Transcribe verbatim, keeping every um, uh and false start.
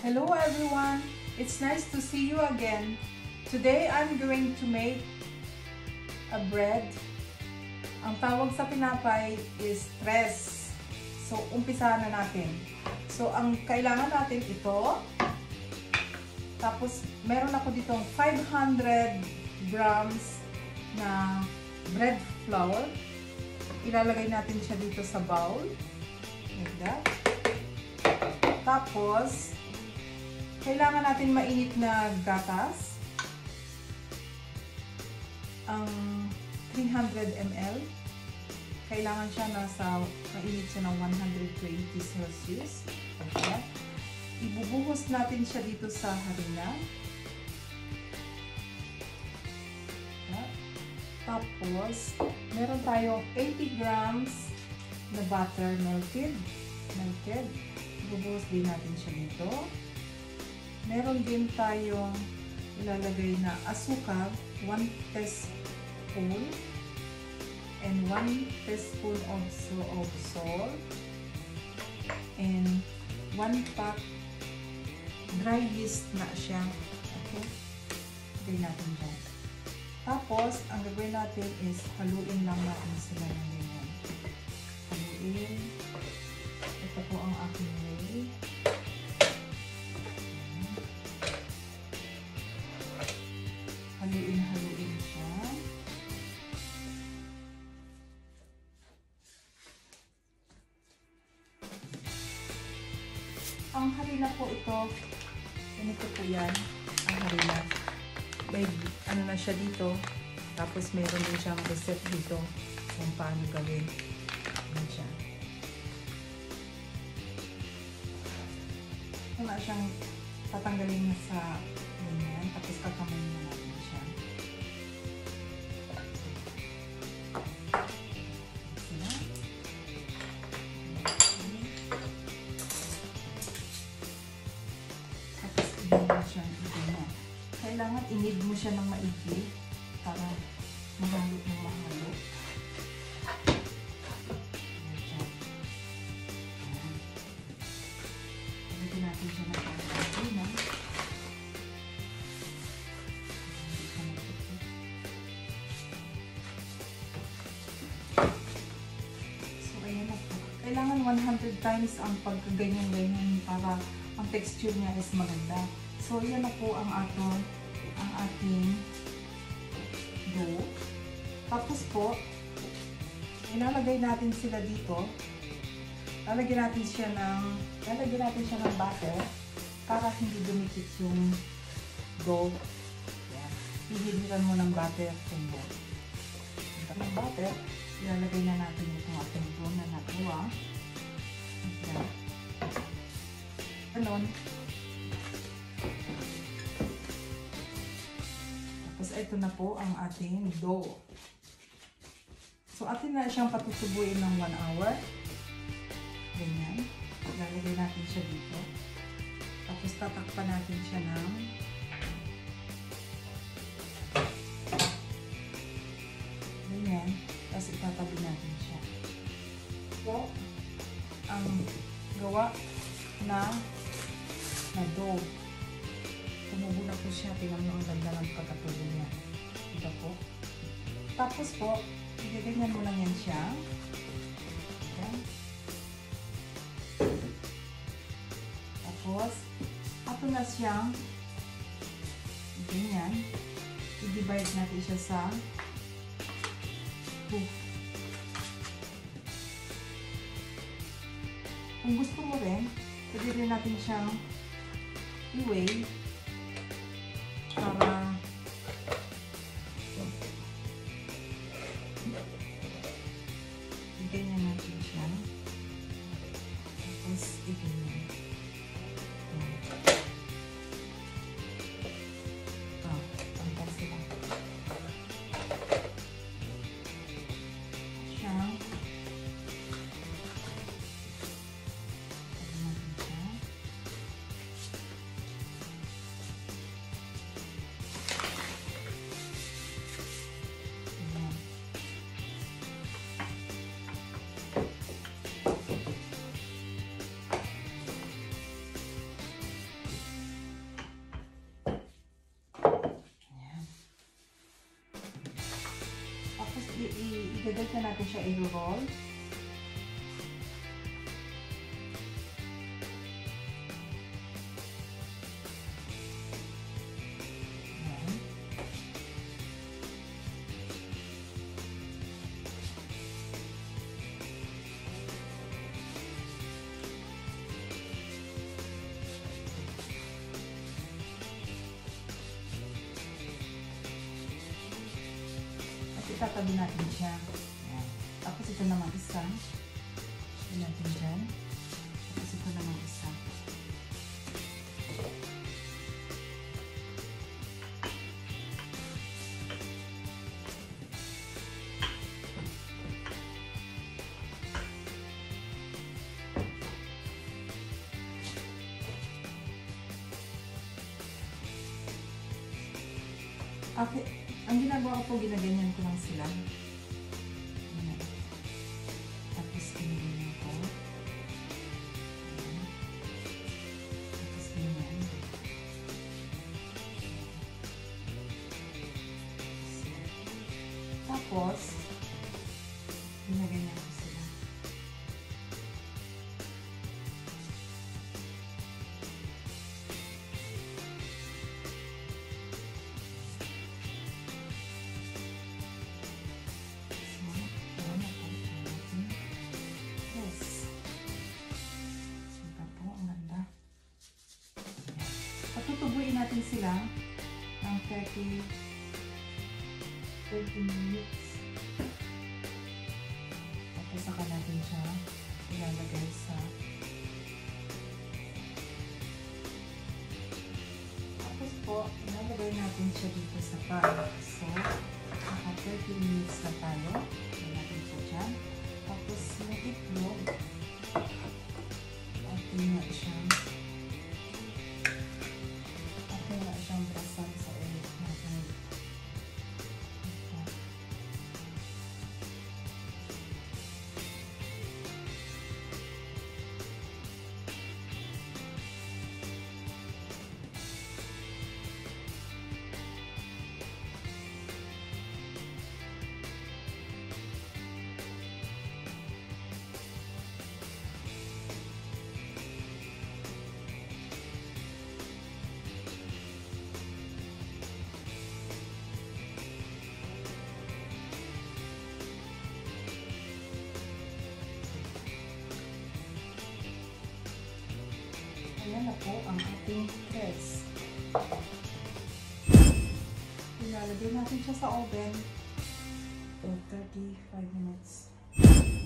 Hello everyone! It's nice to see you again. Today I'm going to make a bread. Ang tawag sa tinapay is tres. So umpisahan na natin. So ang kailangan natin ito. Tapos meron ako ditong five hundred grams na bread flour. Ilalagay natin siya dito sa bowl. Like that. Tapos kailangan natin mainit na gatas. Ang three hundred milliliters. Kailangan siya nasa, mainit siya ng one hundred twenty Celsius. Okay. Ibubuhos natin siya dito sa harina. Okay. Tapos, meron tayong eighty grams na butter melted. Melted. Ibubuhos din natin siya dito. Meron din tayong ilalagay na asukal, one teaspoon, and one teaspoon also of salt, and one pack dry yeast na siya. Okay? Gawin natin dyan. Tapos, ang gagawin natin is haluin lang natin sila ng ganyan. Haluin. Ito po ang aking way. Haluin-haluin siya. Ang harina po ito, ganito po yan, ang harina. May ano na siya dito, tapos mayroon din siyang reset dito kung paano gawin. Yan siya. Wala siyang tatanggalin na sa ganyan, tapos kakamayin na natin siya. Tapos ibig mo siya, ganyan. Kailangan inid mo siya ng maigi para mahalo ng mahalo. Lagyan natin siya ng pagkakalina. So, ayan na po. Kailangan one hundred times ang pagkaganyan-ganyan para ang texture niya is maganda. So, yan na po ang ato, ang ating dough. Tapos po, ilalagay natin sila dito. Lalagyan natin siya ng, lalagyan natin siya ng butter para hindi dumikit yung dough. Yan. Hihigiran mo ng butter kung yan. Ito ng butter, ilalagay na natin itong ating dough na nagawa. Yan. Ganon. Tapos ito na po ang ating dough. So atin na siyang patutubuin ng one hour. Ganyan. Ilalagay natin siya dito. Tapos tatakpan natin siya ng ganyan. Tapos itatabi natin siya. So, ang gawa na na dough. Tumubo na po siya. Tingnan mo ang ganda ng pagkatubo niya. Ito po. Tapos po, igaganyan mo lang yan siya. Ayan. Tapos, ato na siyang ganyan. I-divide natin siya sa two. Kung gusto mo rin, pwede rin natin siyang i-weigh para i-ganyan natin siya. Tapos i-ganyan. Ah, pantay sila. Siyang Ganito natin siya i-roll. Itatabi natin siya. Ayan. Tapos ito naman isa. Ito natin dyan. Tapos ito naman isa. Okay. Ang ginagawa ko po, ginaganyan ko lang sila. Ayan. Tapos ginaganyan ko. Ayan. Tapos ganyan. Tapos, ginaganyan ko sila. Tutubuin natin sila ng thirty minutes. Tapos saka natin siya ilalagay sa tapos po, ilalagay natin siya dito sa pan. So, naka thirty minutes na tayo. Ilalagay natin siya dyan. Tapos, yung itlog natin nga siya ayan na po ang ating cress. Ilalagay natin siya sa oven for thirty-five minutes.